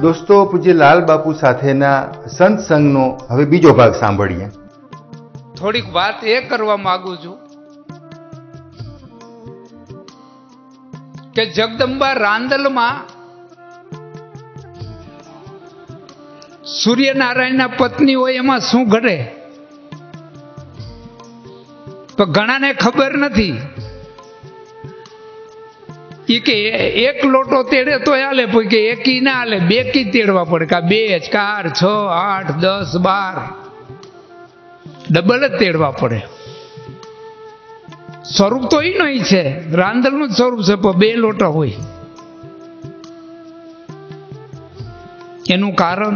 दोस्तों पूज्य लाल बापू साथेना संत संघनो हवे बीजो भाग सांभळीए। थोड़ी बात ए करवा मांगू छू के जगदंबा रांदल में सूर्यनारायण पत्नी हो एमां शुं घटे तो घणा ने खबर नहीं कि एक लोटो तेड़े तो हाले कि एक ही ना हाले, बे की तेड़वा पड़े का 2, 4, 6, 8, 10, 12 डबल ज तेड़वा पड़े। स्वरूप तो ही नहीं है, रांदल नु स्वरूप है पर 2 लोटा होय। एनु कारण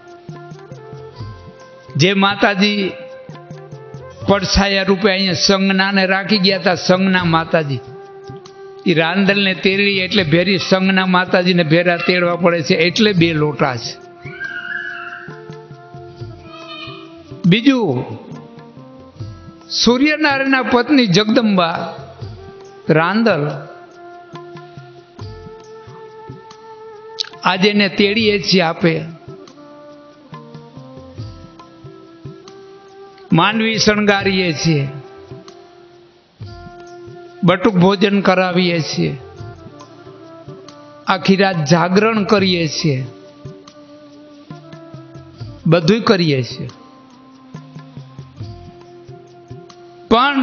जे माताजी પડછાયા રૂપે અહીંયા સંગનાને રાખી ગયા હતા, સંગના માતાજી એ રાંદલ ને તેરડી એટલે ભેરી સંગના માતાજીને ભેરા તેડવા પડે છે, એટલે 2 લોટા છે। બીજું સૂર્યનારાયણના પત્ની જગદંબા રાંદલ આજે ને તેડીએ છીએ આપે, मानवी शणगारीए छे, बटुक भोजन करावीए छे, आखी रात जागरण करीए छे, बधुं करीए छे। पण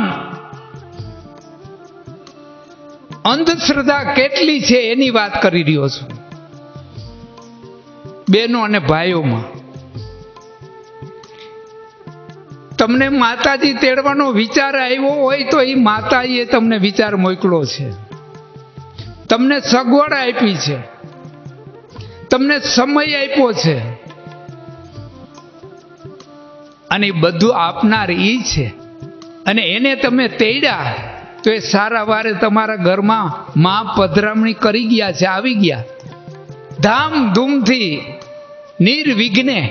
अंधश्रद्धा केटली छे एनी वात करी रह्यो छुं बेनो अने भाईओ मां। तमने माताजी तेड़वानो विचार आव्यो होय तो ई माताजीए तमने विचार मोकलो छे, तमने सगवड आपी छे, तमने समय आप्यो छे अने बधुं आपनार ई छे अने एने तमे तेड्या तो ए सारा वारे तमारा घरमां मां पधरामणी करी गया छे, आवी गया धामधूमथी निर्विघ्ने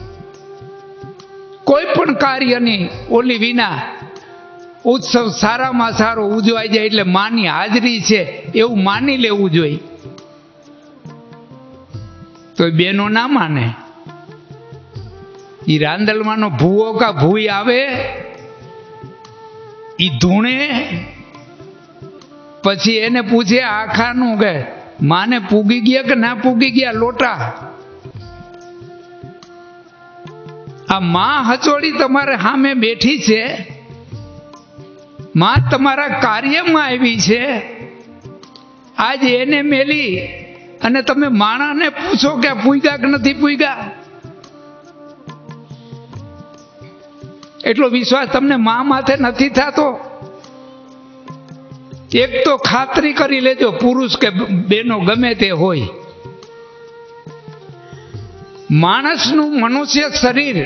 कोई पण कार्यनी ओली विना उत्सव सारा में सारो उजवाई जाए एटले मानी हाजरी छे एवं मानी लेवुं जोईए। तो बेनो ना माने, ई रांदलमानो भूवो का भूई आवे ई धूणे पछी एने पूछे आखानु के माने पूगी गया के ना पूगी गया लोटा। आ मां हचोड़ी तमारे हामे बैठी छे, मां तमारा कार्य में आवी छे, आज एने मेली अने तमे माणा ने पूछो के पूग्या के नथी पूग्या। एटलो विश्वास तमने मां माथे नथी थातो। एक तो खातरी करी लेजो पुरुष के बेनो गमे ते होय, मानसनु मनुष्य शरीर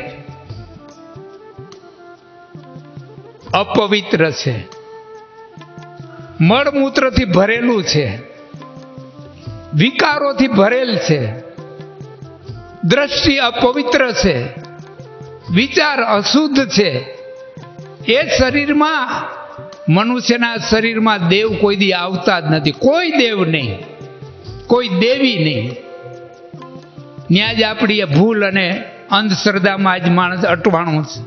अपवित्र छे, मळमूत्र थी भरेलू छे, विकारों थी भरेल छे, दृष्टि अपवित्र छे, विचार अशुद्ध छे। ए शरीर में मनुष्यना शरीर में देव कोई दी आवता ज नथी, कोई देव नहीं, कोई देवी नहीं। न्याज आपणी भूल अने अंधश्रद्धा में आज माणस अटवाणो छे।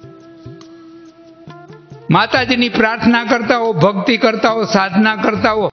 माताजी नी प्रार्थना करता हो, भक्ति करता हो, साधना करता हो,